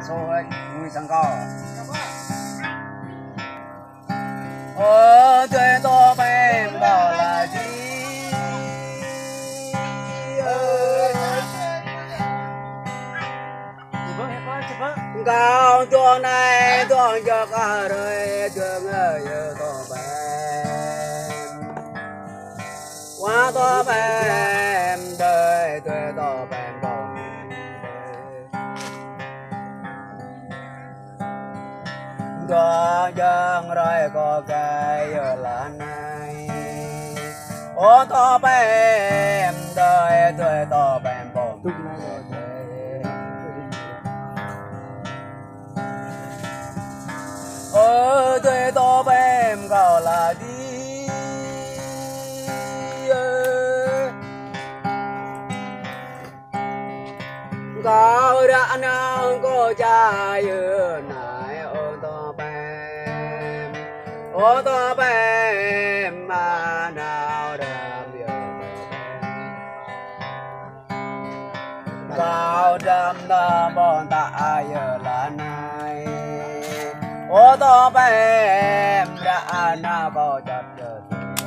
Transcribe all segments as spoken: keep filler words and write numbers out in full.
số ấy vui sang co ơ thuê to em bảo là gì cao tuồng này tuồng cho cả đời trường ơi to em quá to em đời thuê to em còn có dân rồi có cái ở là này ô to em đời thuê to em còn ơ thuê to em gọi là đi có đã nào có trai ở này ô to em ô to em mà nào đam yêu cao đam đam bọn ta ở là này ô to em đã nào có chặt chở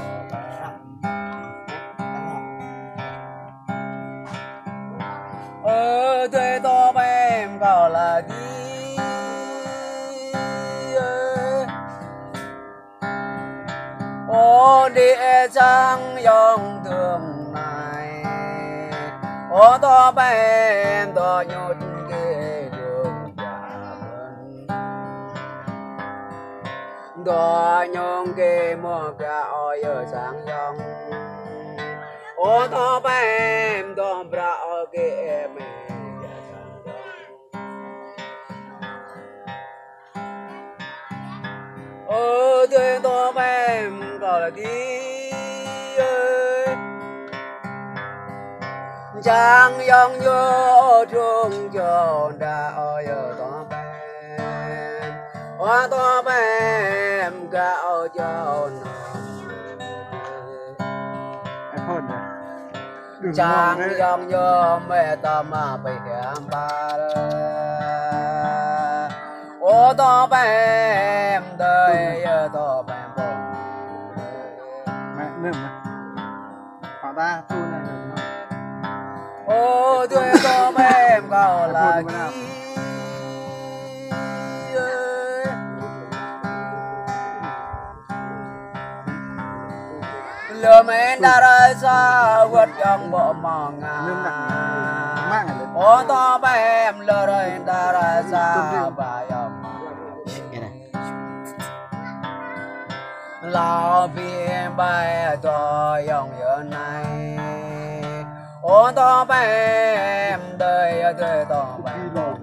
ơ thuê to em gọi là đi ô đi sang dòng đường này ô to em to nhút kia đường đò nhung kê mua cả oi ở sáng dòng ô to em to bra kê em ô thuê to em gọi là đi trang dòng vô trung cho đã oi ở to em ô to em gạo cho trang dòng vô mẹ ta mà bị em ba ô to em đời to em bông mẹ nương mà họ ta tu này ô thuê to em gọi là đi lừa mẹ đã ra xa vượt dòng bộ mòn ngà ô to em lừa rồi đã ra xa và dòng lao viên bay to dòng giờ này ô to em đời đời to em bông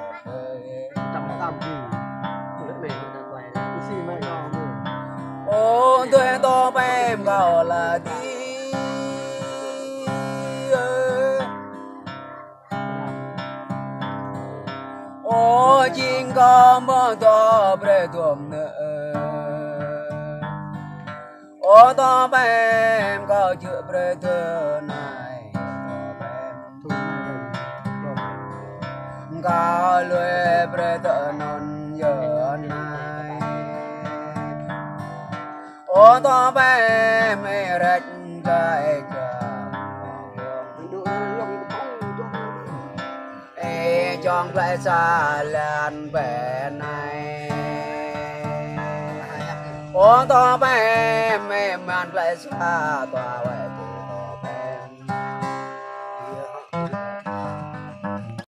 ô thuê to em gọi là đi ô chính có mơ to bre tuồng nữa ô to em có chữ bre thơ này có lưỡi bre thơ non giờ này ô to em rạch trái ê chọn lại xa làn vẻ này ô to em em ăn lại xa tòa vậy